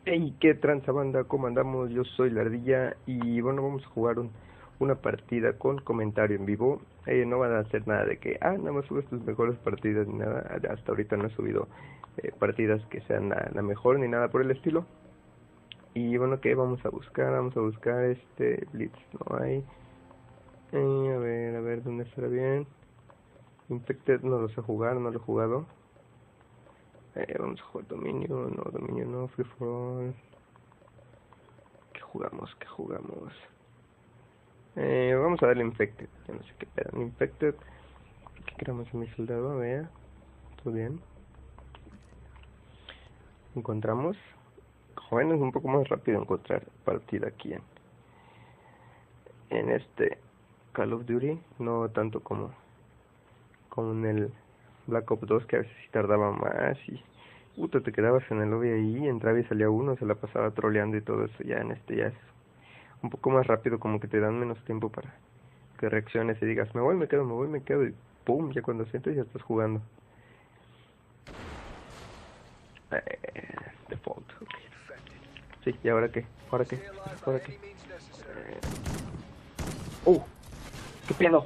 Hey, qué tranza banda, ¿cómo andamos? Yo soy la ardilla y bueno, vamos a jugar una partida con comentario en vivo. No van a hacer nada de que, nada más subes tus mejores partidas ni nada. Hasta ahorita no he subido partidas que sean la mejor ni nada por el estilo. Y bueno, ¿qué vamos a buscar? Vamos a buscar este Blitz, no hay. A ver, ¿dónde estará bien? Infected no lo sé jugar, no lo he jugado. Vamos a jugar Dominio no, Free for All. ¿Qué jugamos? Vamos a darle Infected. Ya no sé qué pedo. Infected. ¿Qué queremos a mi soldado? A ver. Todo bien. Encontramos. Joven, es un poco más rápido encontrar partida aquí en este Call of Duty. No tanto como en el Black Ops 2, que a veces sí tardaba más y puta, te quedabas en el lobby ahí, entraba y salía uno, se la pasaba troleando y todo eso. Ya en este ya es un poco más rápido, como que te dan menos tiempo para que reacciones y digas, me voy, me quedo y pum, ya cuando sientes ya estás jugando. Default, ok. Sí, ¿y ahora qué? ¿Ahora qué? ¿Qué pedo?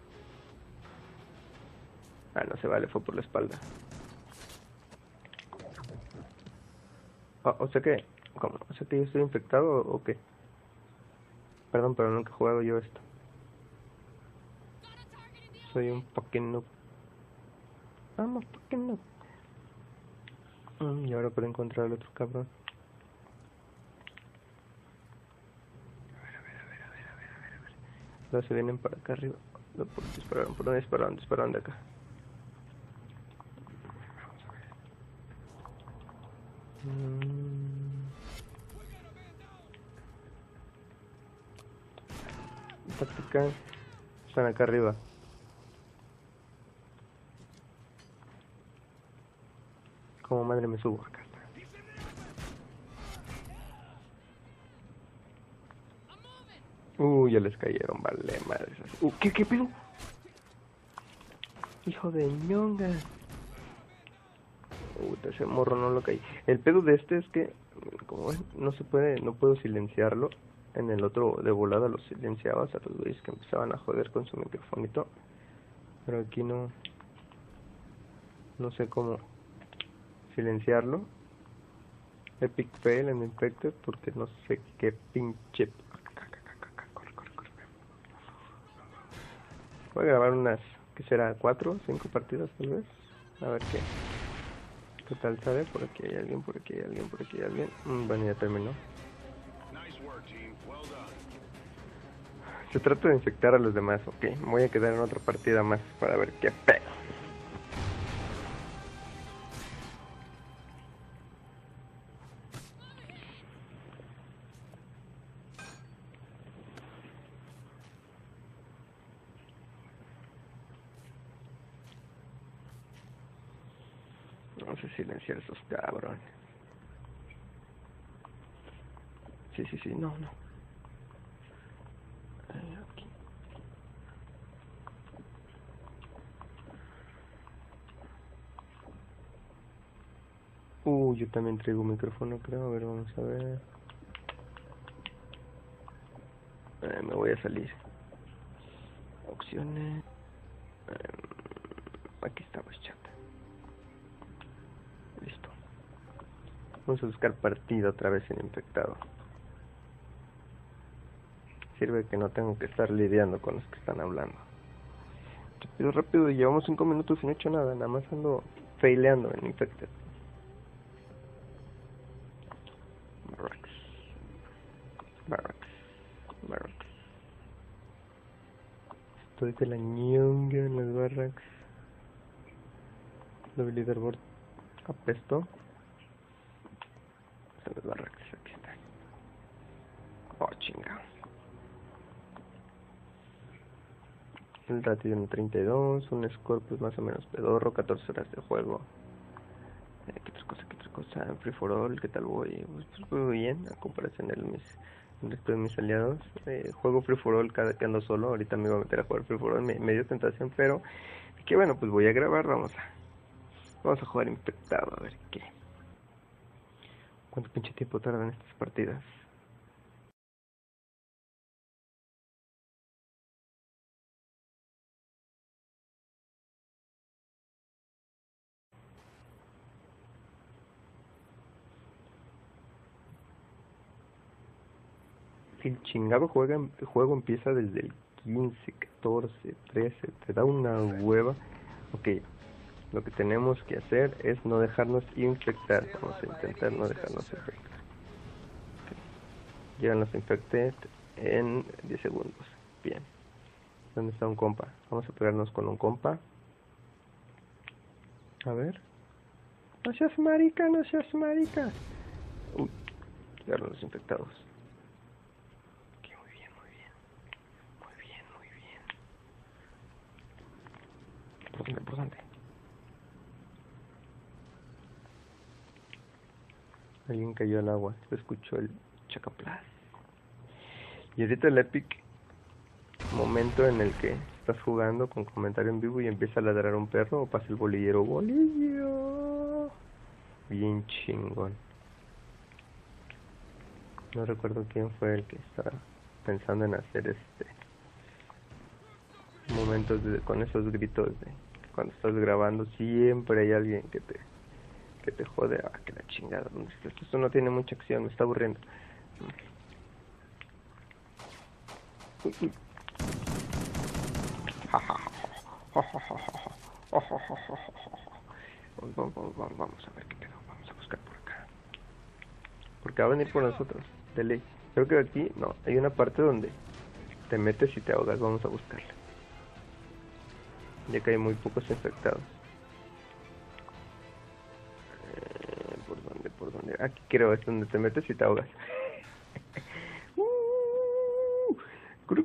No se vale, fue por la espalda. O sea que, ¿cómo? O sea que yo estoy infectado o qué? Perdón, pero nunca he jugado yo esto. Soy un fucking noob. Vamos, fucking noob. Y ahora para encontrar al otro cabrón. A ver. No se vienen para acá arriba. No, ¿por dónde dispararon de acá? Vamos a ver. Táctica. Están acá arriba. Como madre me subo acá. Ya les cayeron, vale, madre. ¿Qué pedo? Hijo de ñonga. Ese morro no lo caí. El pedo de este es que, como ven, no puedo silenciarlo. En el otro de volada lo silenciabas a los güeyes que empezaban a joder con su microfonito. Pero aquí no sé cómo silenciarlo. Epic fail en Infected porque no sé qué pinche. Corre. Voy a grabar unas, ¿qué será? 4 o 5 partidas tal vez. A ver qué tal sale. Por aquí hay alguien. Bueno, ya terminó. Se trata de infectar a los demás, ok. Me voy a quedar en otra partida más para ver qué pedo. Vamos a silenciar a esos cabrones. Sí, no. Aquí. Yo también traigo un micrófono, creo. A ver, vamos a ver. Me voy a salir. Opciones. Aquí estamos, chat. Listo. Vamos a buscar partida otra vez en infectado. Sirve que no tengo que estar lidiando con los que están hablando. Rápido, llevamos 5 minutos y no he hecho nada. Nada más ando faileando en infected. Barracks. Estoy de la ñonga en las barracks. El leaderboard apesto. En las barracks, aquí está. Chinga. El ratio en 32, un score pues más o menos pedorro, 14 horas de juego. ¿Qué otra cosa? Free for all, ¿qué tal voy? Pues muy bien, a comparación de el resto de mis aliados. Juego Free for all cada que ando solo. Ahorita me voy a meter a jugar Free for all, me dio tentación, pero que bueno, pues voy a grabar, vamos a jugar infectado, a ver qué. ¿Cuánto pinche tiempo tardan estas partidas? Si el chingado juego empieza desde el 15, 14, 13, te da una hueva. Ok, lo que tenemos que hacer es no dejarnos infectar. Vamos a intentar no dejarnos infectar. Okay. Ya nos infecté en 10 segundos. Bien. ¿Dónde está un compa? Vamos a pegarnos con un compa. A ver. No seas marica, no seas marica. Uy, llegaron los infectados. Ok, muy bien, muy bien. Muy bien, muy bien. ¿Por dónde? ¿Por dónde? Alguien cayó al agua. Se escuchó el chacaplas. Y ahorita el epic momento en el que estás jugando con comentario en vivo y empieza a ladrar un perro o pasa el bolillero. ¡Bolillo! Bien chingón. No recuerdo quién fue el que estaba pensando en hacer momentos con esos gritos de cuando estás grabando siempre hay alguien que te jode. Ah, que la chingada. Esto no tiene mucha acción, me está aburriendo. Uy. Vamos a ver qué pedo. Vamos a buscar por acá. Porque va a venir por nosotros, de ley. Creo que aquí, no, hay una parte donde te metes y te ahogas. Vamos a buscarla. Ya que hay muy pocos infectados. ¿Por dónde? Aquí creo es donde te metes y te ahogas. Corre,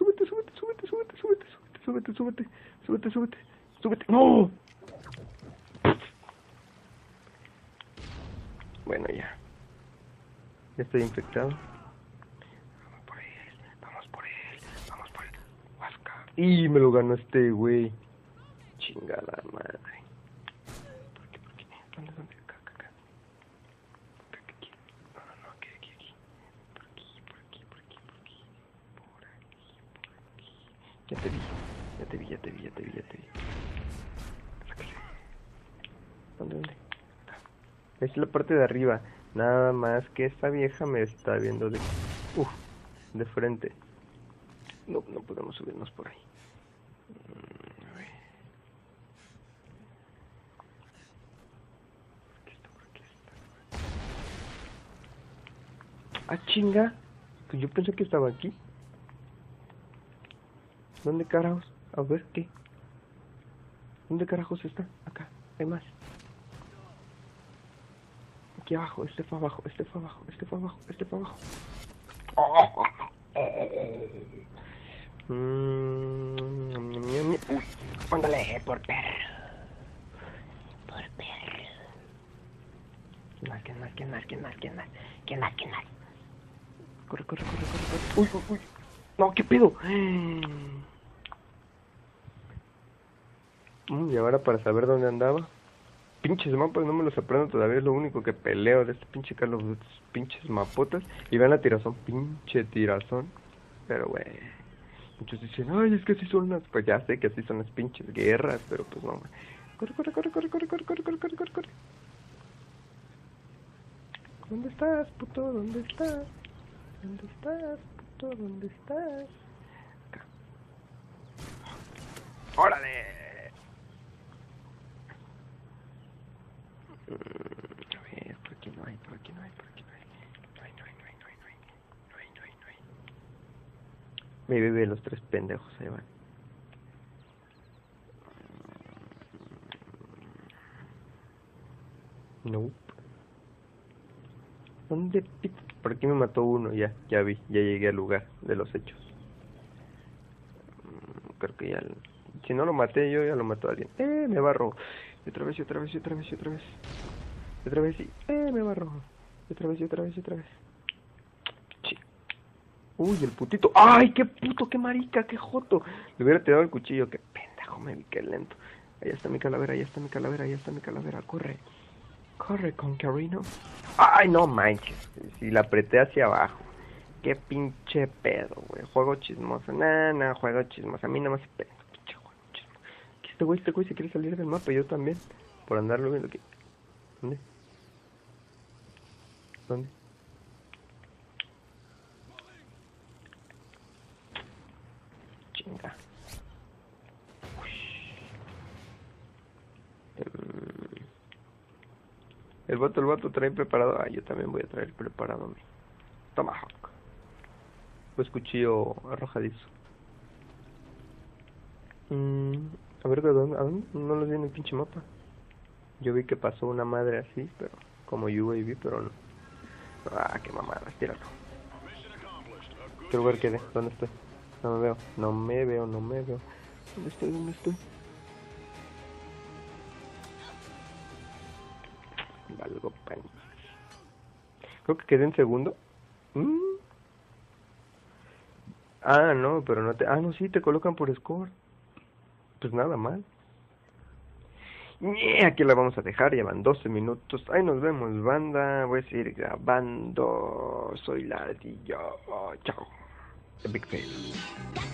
súbete. ¡No! Bueno, ya. Ya estoy infectado. Vamos por él. Huasca. Y me lo ganó este güey. Chingada madre. ¿Por qué? ¿Dónde? Acá. Aquí. No, aquí. Por aquí. Ya te vi. ¿Dónde? Es la parte de arriba. Nada más que esta vieja me está viendo de frente. No podemos subirnos por ahí. A ver. Por aquí está. Ah, chinga. Pues yo pensé que estaba aquí. ¿Dónde carajos? A ver, ¿qué? ¿Dónde carajos está? Acá, hay más. Aquí abajo, este fue abajo. Uy, ándale, por perro. ¿Quién más? Corre. Uy. No, ¿qué pedo? Y ahora para saber dónde andaba. Pinches mapas no me los aprendo todavía, es lo único que peleo de este pinche Carlos, de estos pinches mapotas. Y vean la tirazón, pinche tirazón. Pero güey, muchos dicen, ay, es que así son las... Pues ya sé que así son las pinches guerras, pero pues no, güey. Corre. ¿Dónde estás, puto? ¿Dónde estás, puto? ¿Dónde estás? Acá. ¡Órale! A ver, por aquí no hay. Me bebé los tres pendejos, ahí van. Nope. ¿Dónde? Por aquí me mató uno, ya vi, ya llegué al lugar de los hechos. Creo que ya... Si no lo maté yo, ya lo mató alguien. Me barro. Y otra vez. Me barro. Y otra vez. Uy, el putito. ¡Ay, qué puto, qué marica, qué joto! Le hubiera tirado el cuchillo, qué pendejo, me vi, qué lento. Ahí está mi calavera, corre. Corre, Conquerino. Ay, no manches. Si la apreté hacia abajo. Qué pinche pedo, güey. Juego chismoso. Nah, juego chismoso. A mí no me hace pedo. Pinche juego chismoso. Este güey se quiere salir del mapa. Yo también. Por andarlo viendo aquí. ¿Dónde? ¿Dónde? Chinga. El vato trae preparado. Ah, yo también voy a traer preparado mi Tomahawk. Pues cuchillo arrojadizo. A ver, ¿a dónde? No los vi en el pinche mapa. Yo vi que pasó una madre así, pero como UAV, pero no. Ah, qué mamada, tíralo. ¿Qué lugar quedé? ¿Dónde estoy? No me veo. ¿Dónde estoy? Valgo pan. Creo que quedé en segundo. Ah, no, pero no te... Ah, no, sí, te colocan por score. Pues nada mal. Aquí la vamos a dejar, ya van 12 minutos. Ahí nos vemos, banda. Voy a seguir grabando. Soy Ladrillo. Chao. The Big Fail.